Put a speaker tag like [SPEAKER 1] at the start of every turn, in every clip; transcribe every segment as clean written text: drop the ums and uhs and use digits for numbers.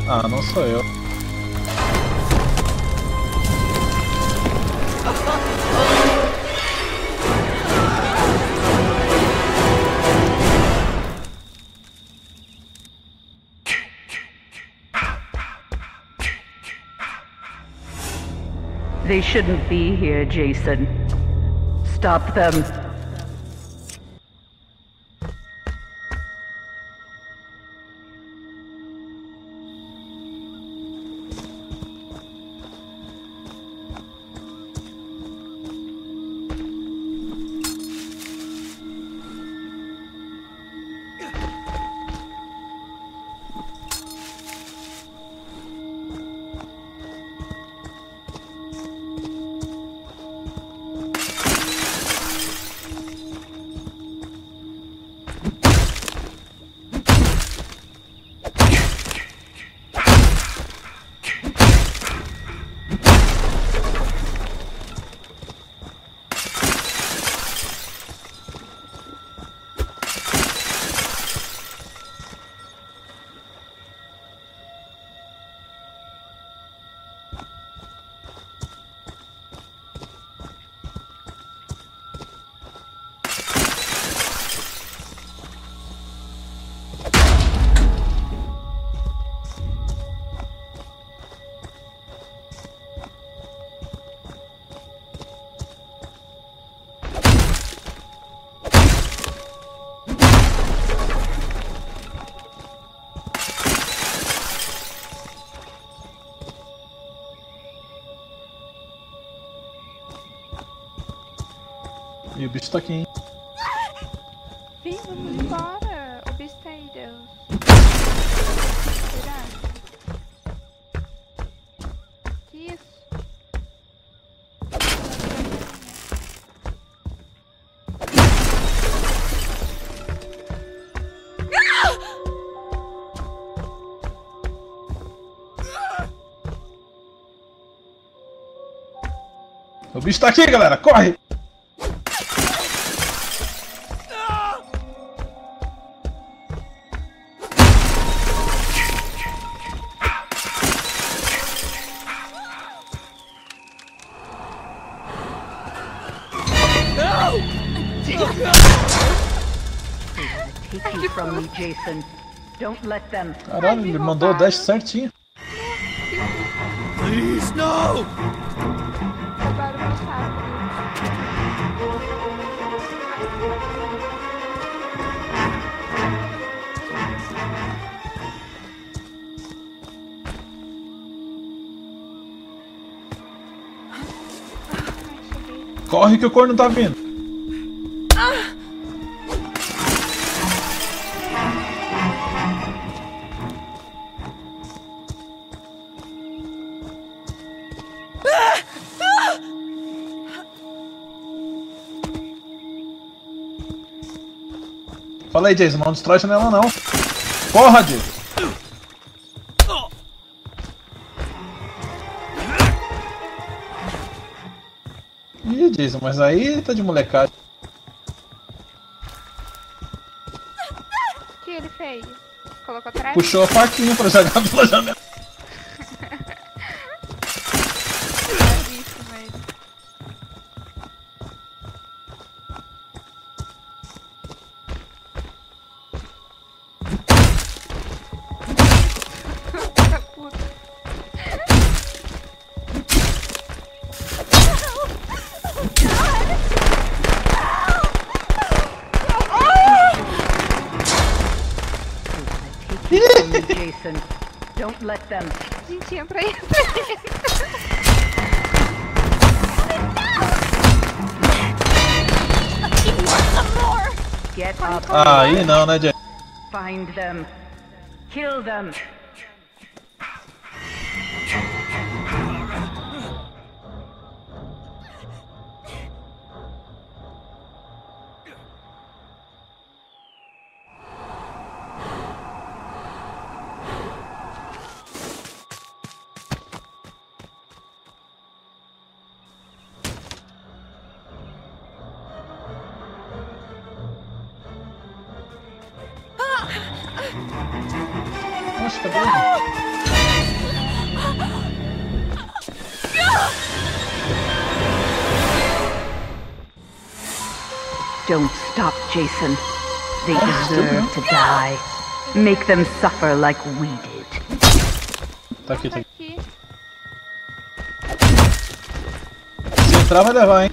[SPEAKER 1] Ah, não sou eu.
[SPEAKER 2] They shouldn't be here, Jason. Stop them.
[SPEAKER 1] E o bicho tá aqui, hein?
[SPEAKER 3] Vem, vamos embora. O bicho tá aí, Deus. Será? Que isso?
[SPEAKER 1] O bicho tá aqui, galera! Corre!
[SPEAKER 2] Take you from me, Jason. Don't let them.
[SPEAKER 1] Caralho, ele mandou o dash certinho.
[SPEAKER 4] Please, no!
[SPEAKER 3] Roubaram mais rápido.
[SPEAKER 1] Corre que o corno tá vindo. Fala aí, Jason, não destrói a janela não. Porra, Jason! Ih, Jason, mas aí tá de molecada.
[SPEAKER 3] O que ele fez? Colocou atrás?
[SPEAKER 1] Puxou a faquinha pra jogar pela janela.
[SPEAKER 3] Isso, mas... Tá puto.
[SPEAKER 2] Take you from me, Jason. Don't let them.
[SPEAKER 3] Gente, entra aí.
[SPEAKER 2] Get up.
[SPEAKER 1] Ah, aí não, né, Jason?
[SPEAKER 2] Find them. Kill them.
[SPEAKER 1] Nossa, cadê ele?
[SPEAKER 2] Don't stop, Jason. They deserve to die. Make them suffer like we did.
[SPEAKER 1] Tá aqui, tá aqui.
[SPEAKER 3] Aqui.
[SPEAKER 1] Se entrar vai levar, hein?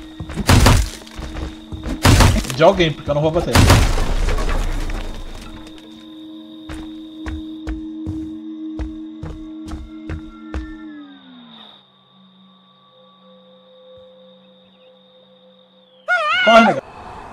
[SPEAKER 1] De alguém, porque eu não vou bater. Corre, negão.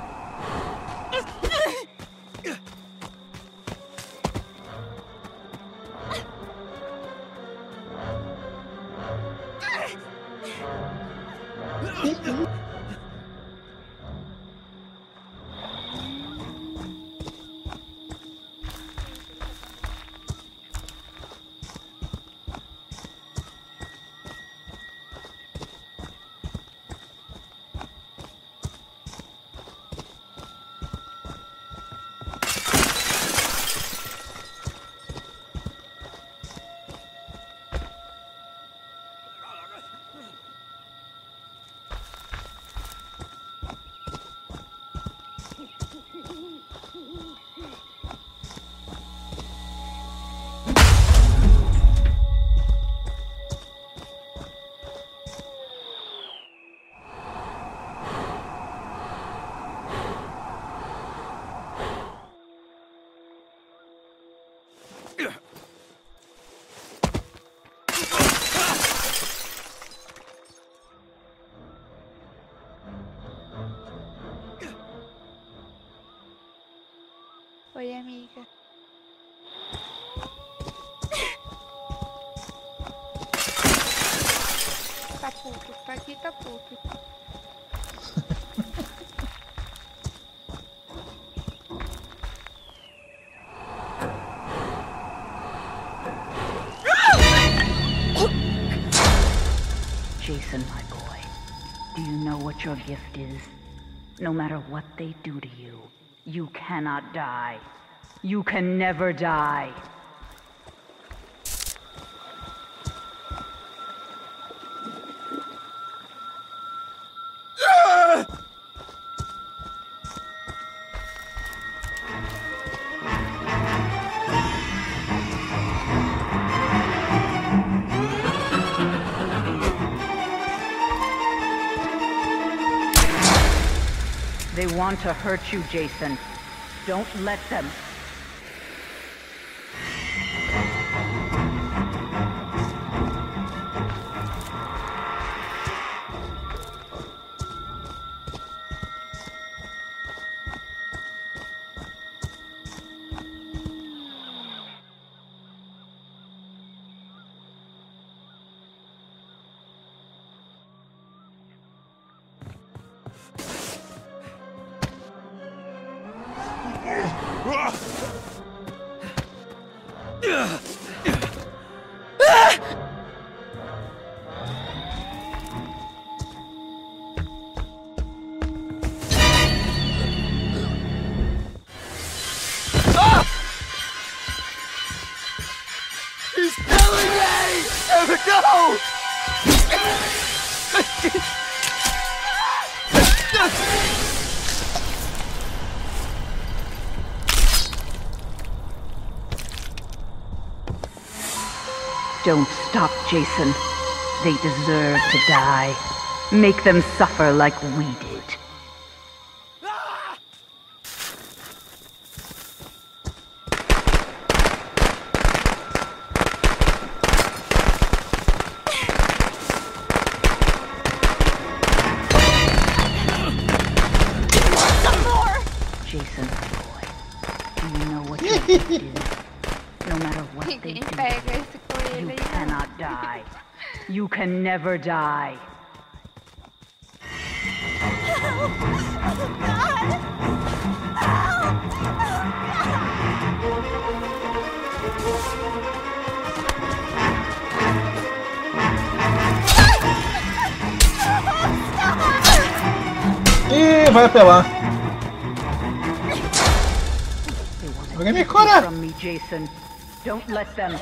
[SPEAKER 3] Oi, amiga. Tá puto, tá aqui, tá puto.
[SPEAKER 2] Jason, my boy, do you know what your gift is? No matter what they do to you, you cannot die. You can never die. They want to hurt you, Jason. Don't let them.
[SPEAKER 4] He's killing me! No!
[SPEAKER 2] Don't stop, Jason. They deserve to die. Make them suffer like we did. Jason, boy, do you know what your gift is? No matter what they
[SPEAKER 3] Ninguém
[SPEAKER 2] do,
[SPEAKER 3] pega esse
[SPEAKER 2] you
[SPEAKER 3] coelho aí, não.
[SPEAKER 2] cannot die. You can never die.
[SPEAKER 1] Ih, vai apelar. Alguém me cura!
[SPEAKER 2] From me, Jason. Don't let them.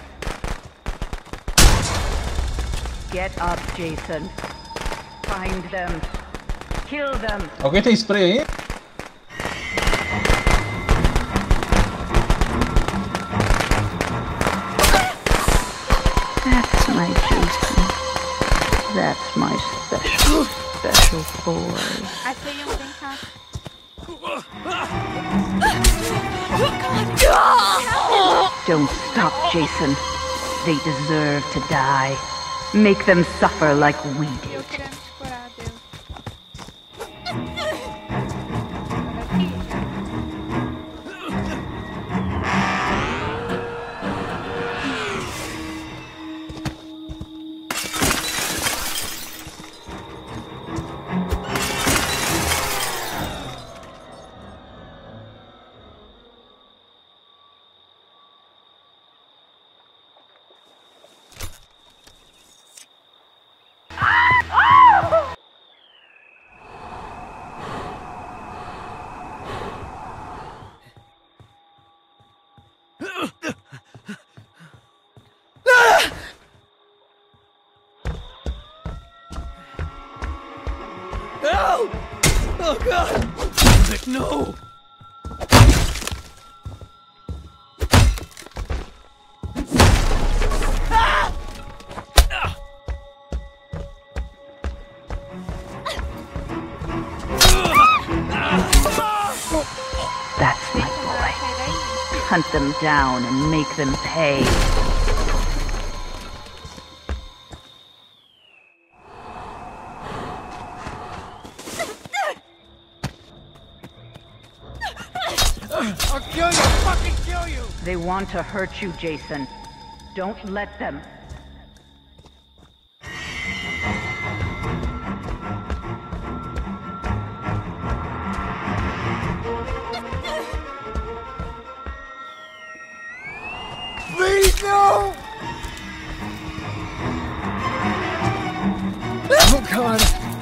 [SPEAKER 2] Get up, Jason. Find them. Kill them.
[SPEAKER 1] Alguém tem spray aí?
[SPEAKER 2] my Jason. That's my special, special boy.
[SPEAKER 3] Achei um, vem cá.
[SPEAKER 2] Don't stop, Jason. They deserve to die. Make them suffer like we
[SPEAKER 3] Eu
[SPEAKER 2] did.
[SPEAKER 3] querendo te curar, Deus. Olha aqui.
[SPEAKER 4] No! Oh God! Nick, no!
[SPEAKER 2] That's my boy. Hunt them down and make them pay.
[SPEAKER 4] I'll kill you! I'll fucking kill you!
[SPEAKER 2] They want to hurt you, Jason. Don't let them.
[SPEAKER 4] Please, no! Oh God!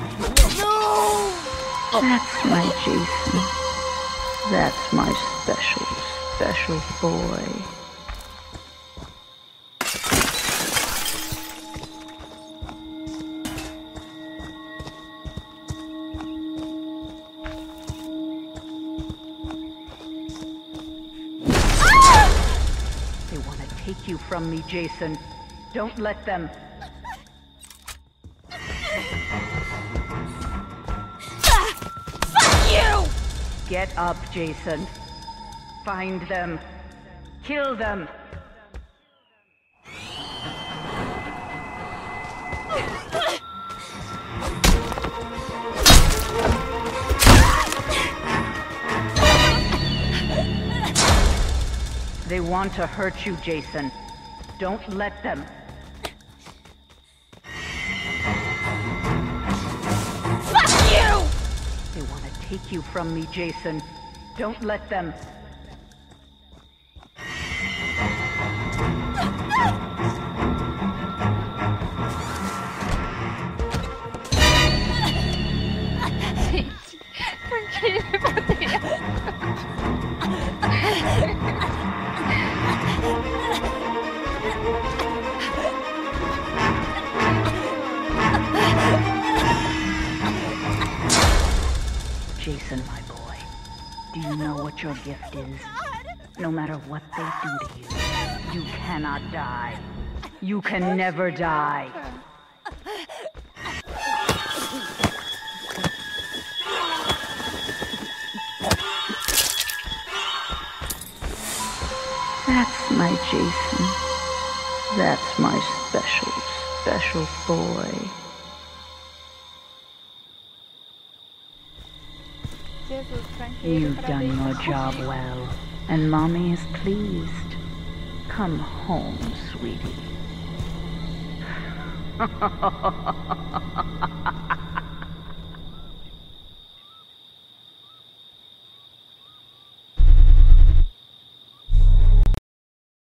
[SPEAKER 4] No!
[SPEAKER 2] That's my Jason. That's my special, special boy. They want to take you from me, Jason. Don't let them.
[SPEAKER 5] Fuck you!
[SPEAKER 2] Get up, Jason. Find them. Kill them. They want to hurt you, Jason. Don't let them.
[SPEAKER 5] Fuck you!
[SPEAKER 2] They want to take you from me, Jason. Don't let them.
[SPEAKER 3] Gente, por que ele bateu?
[SPEAKER 2] Jason, my boy, do you know what your gift is? No matter what they do to you, you cannot die. You can never die. That's my Jason. That's my special, special boy.
[SPEAKER 3] Jesus, tranquilo,
[SPEAKER 2] You've done
[SPEAKER 3] parabéns.
[SPEAKER 2] your job well, and Mommy is pleased. Come home, sweetie.